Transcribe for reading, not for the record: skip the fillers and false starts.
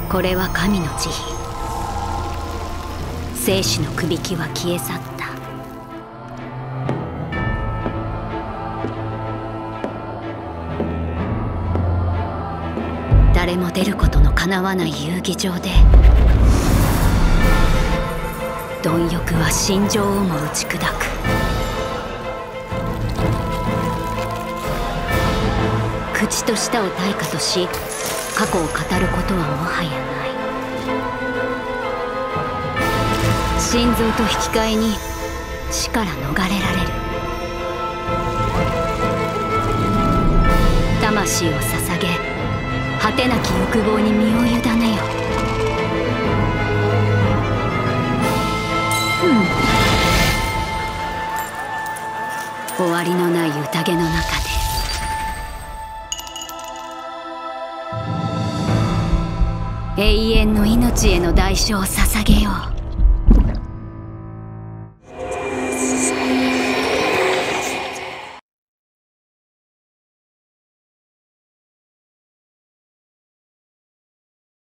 これは神の慈悲。生死のくびきは消え去った。誰も出ることのかなわない遊技場で、貪欲は心情をも打ち砕く。口と舌を対価とし、過去を語ることはもはやない。心臓と引き換えに死から逃れられる。魂を捧げ、果てなき欲望に身を委ねよ。終わりのない宴の中で、永遠の命への代償を捧げよう。